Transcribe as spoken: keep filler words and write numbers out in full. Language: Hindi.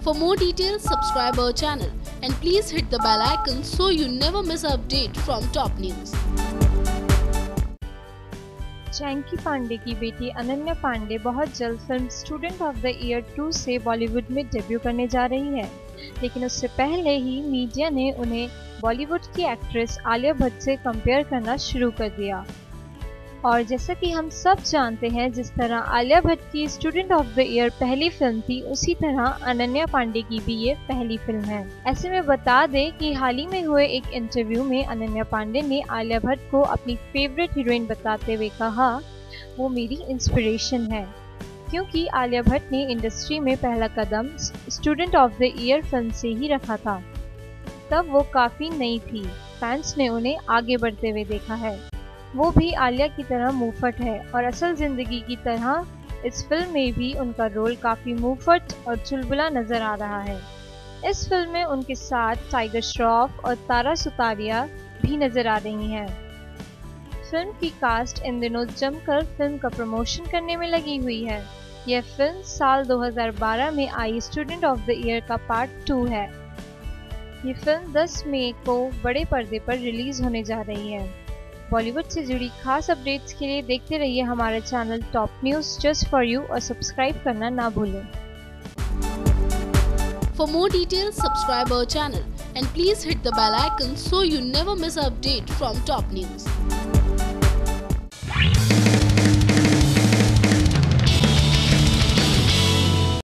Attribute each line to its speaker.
Speaker 1: For more details, subscribe our channel and please hit the bell icon so you never miss an update from top news.
Speaker 2: चैंकी Pandey की बेटी अनन्या पांडे बहुत जल्द film student of the year two से बॉलीवुड में डेब्यू करने जा रही है, लेकिन उससे पहले ही मीडिया ने उन्हें बॉलीवुड की एक्ट्रेस आलिया भट्ट से कंपेयर करना शुरू कर दिया। और जैसा कि हम सब जानते हैं, जिस तरह आलिया भट्ट की स्टूडेंट ऑफ द ईयर पहली फिल्म थी, उसी तरह अनन्या पांडे की भी ये पहली फिल्म है। ऐसे में बता दें कि हाल ही में हुए एक इंटरव्यू में अनन्या पांडे ने आलिया भट्ट को अपनी फेवरेट हीरोइन बताते हुए कहा, वो मेरी इंस्पिरेशन है, क्योंकि आलिया भट्ट ने इंडस्ट्री में पहला कदम student of the year film से ही रखा था। तब वो काफ़ी नई थी, फैंस ने उन्हें आगे बढ़ते हुए देखा है। वो भी आलिया की तरह मुंहफट है और असल ज़िंदगी की तरह इस फिल्म में भी उनका रोल काफ़ी मुंहफट और चुलबुला नज़र आ रहा है। इस फिल्म में उनके साथ टाइगर श्रॉफ और तारा सुतारिया भी नज़र आ रही हैं। फिल्म की कास्ट इन दिनों जमकर फिल्म का प्रमोशन करने में लगी हुई है। यह फिल्म साल दो हज़ार बारह में आई स्टूडेंट ऑफ द ईयर का पार्ट टू है। ये फिल्म दस मई को बड़े पर्दे पर रिलीज़ होने जा रही है। बॉलीवुड से जुड़ी खास अपडेट्स के लिए देखते रहिए हमारा channel top news just for you और सब्सक्राइब करना ना भूलें।
Speaker 1: For more details, subscribe our channel and please hit the bell icon so you never miss an update from top news.